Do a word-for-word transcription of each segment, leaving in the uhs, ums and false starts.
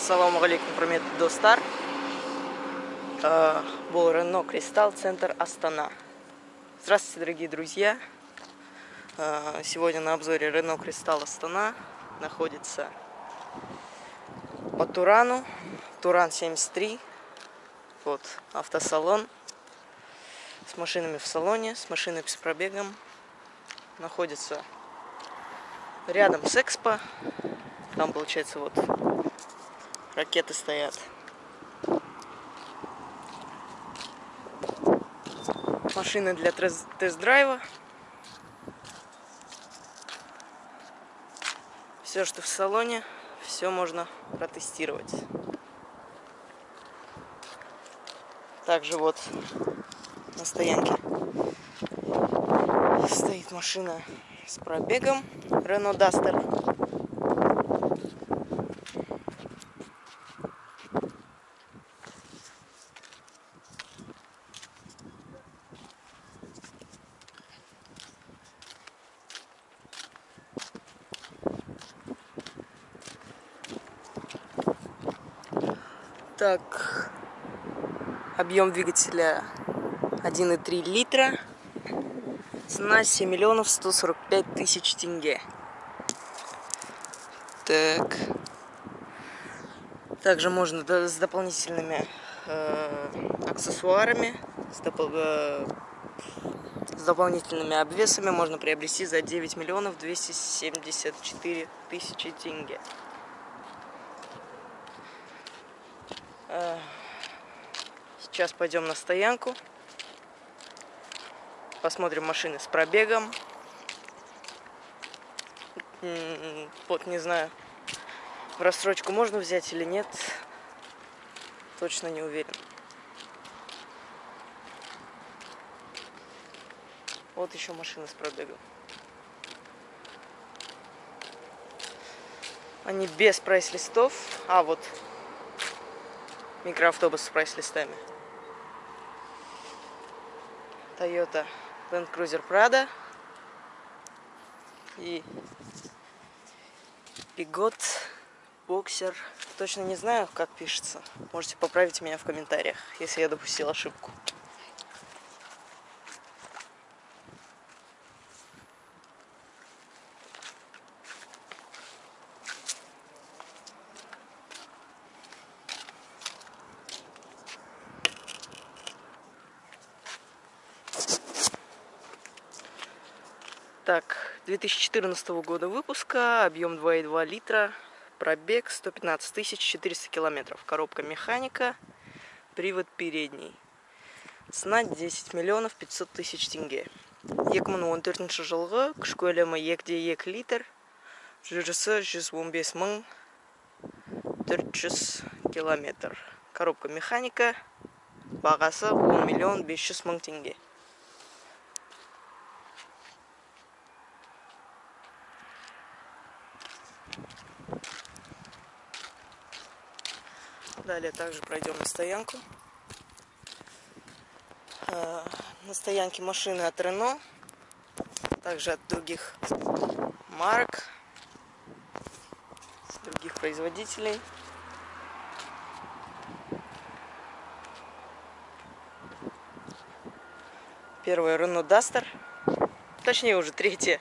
Ассалаумағалейкум, құрметті достар. Бұл Renault Crystal, центр Астана. Здравствуйте, дорогие друзья. Сегодня на обзоре Renault Crystal Астана. Находится по Турану. Туран семьдесят три. Вот автосалон. С машинами в салоне, с машиной с пробегом. Находится рядом с Экспо. Там, получается, вот ракеты стоят. Машины для тест-драйва. Все, что в салоне, все можно протестировать. Также вот на стоянке стоит машина с пробегом Renault Duster. Так, объем двигателя один и три литра, цена семь миллионов сто сорок пять тысяч тенге. Так, также можно с дополнительными э, аксессуарами, с, допол э, с дополнительными обвесами можно приобрести за девять миллионов двести семьдесят четыре тысячи тенге. Сейчас пойдем на стоянку, посмотрим машины с пробегом. Вот не знаю, в рассрочку можно взять или нет, точно не уверен. Вот еще машины с пробегом. Они без прайс-листов. А, вот микроавтобус с прайс-листами. Toyota Land Cruiser Prado и Peugeot Boxer. Точно не знаю, как пишется. Можете поправить меня в комментариях, если я допустил ошибку. Так, две тысячи четырнадцатого года выпуска, объем два и два литра, пробег сто пятнадцать тысяч четыреста километров, коробка механика, привод передний. Цена десять миллионов пятьсот тысяч тенге. екі мың он төртінші жылғы күш көлемі екі де екі литр, жүрісі жүз он бес мың төрт жүз километр. Коробка механика, бағасы он миллион бес жүз мың тенге. Далее также пройдем на стоянку. На стоянке машины от Renault, также от других марок, других производителей. Первая Renault Duster, точнее уже третья,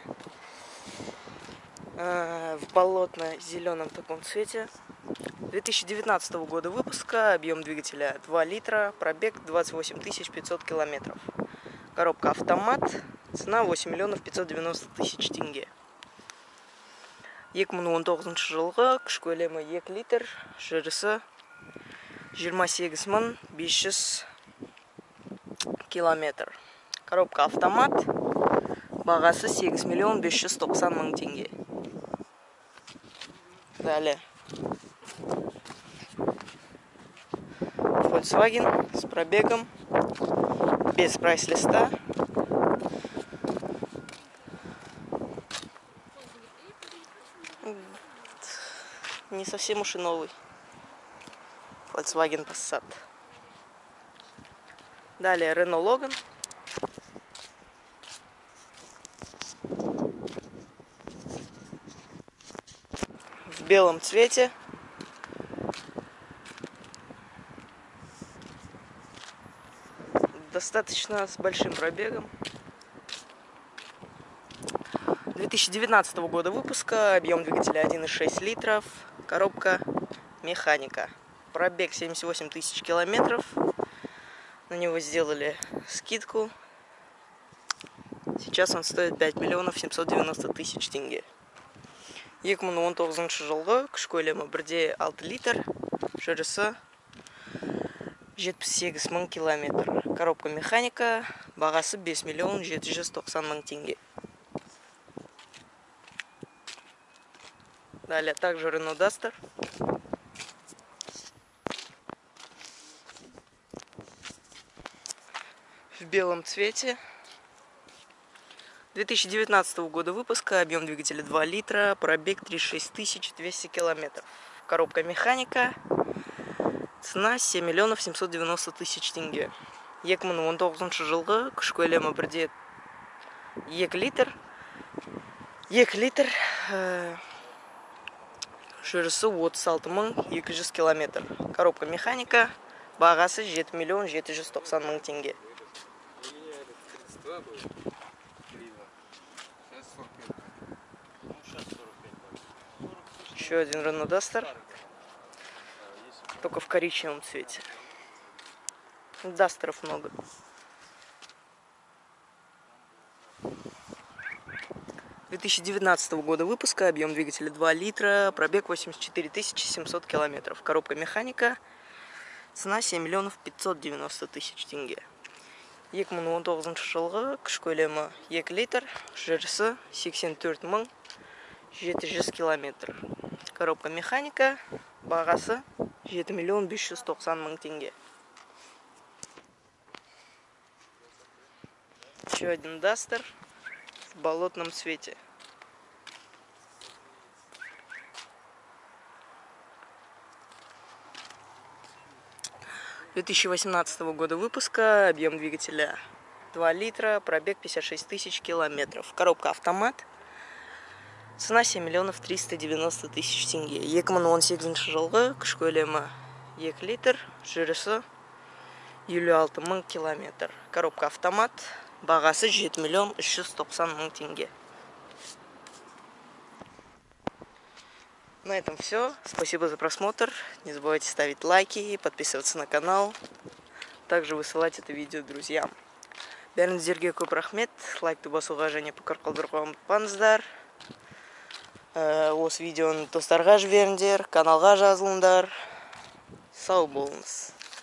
в болотно-зеленом таком цвете. две тысячи девятнадцатого года выпуска, объем двигателя два литра, пробег двадцать восемь тысяч пятьсот километров. Коробка автомат, цена восемь миллионов пятьсот девяносто тысяч тенге. екі мың он тоғызыншы жылғы күш көлемі екі литр, жүрісі жиырма сегіз мың бес жүз километр. Коробка автомат, бағасы сегіз миллион бес жүз тоқсан мың тенге. Далее Volkswagen с пробегом, без прайс-листа. Не совсем уж и новый Volkswagen Passat. Далее Renault Logan. В белом цвете. достаточно с большим пробегом. две тысячи девятнадцатого года выпуска, объем двигателя один и шесть литров, коробка механика. Пробег семьдесят восемь тысяч километров. На него сделали скидку. Сейчас он стоит пять миллионов семьсот девяносто тысяч тенге. екі мың он тоғызыншы жылғы күш көлемі бір де алты литр, жүрісі жетпіс сегіз мың километр. Коробка механика, бағасы бес миллион жеті жүз тоқсан мың тенге. Далее также Renault Duster. В белом цвете. две тысячи девятнадцатого года выпуска, объем двигателя два литра, пробег тридцать шесть тысяч двести километров. Коробка механика, цена семь миллионов семьсот девяносто тысяч тенге. екі мың он тоғызыншы жылғы күш көлемі бір де екі литр. екі литр. Жүрісі отыз алты мың екі жүз километр. Коробка механика, бағасы жеті миллион жеті жүз тоқсан мың тенге. Еще один Renault Duster, только в коричневом цвете. Дастеров много. две тысячи девятнадцатого года выпуска, объем двигателя два литра, пробег восемьдесят четыре тысячи семьсот километров. Коробка механика, цена семь миллионов пятьсот девяносто тысяч тенге. екі мың он тоғызыншы жылғы күш көлемі екі литр, жүрісі сексен төрт мың жеті жүз километр. Коробка механика, бағасы жеті миллион бес жүз тоқсан мың тенге. Еще один Duster в болотном цвете. две тысячи восемнадцатого года выпуска, объем двигателя два литра, пробег пятьдесят шесть тысяч километров. Коробка автомат, цена семь миллионов триста девяносто тысяч тенге. екі мың он сегізінші жылғы күш көлемі екі литр, жүрісі елу алты мың километр. Коробка автомат, бағасы жеті миллион үш жүз тоқсан мың тенге. На этом все. Спасибо за просмотр. Не забывайте ставить лайки, подписываться на канал. Также высылать это видео друзьям. Бәріңіздерге көп рахмет. Лайкты басуға және пікір қалдыруға ұмытпаңыздар. Осы видеоны достарға жіберіңдер, каналға жазылыңдар. Сау болыңыз.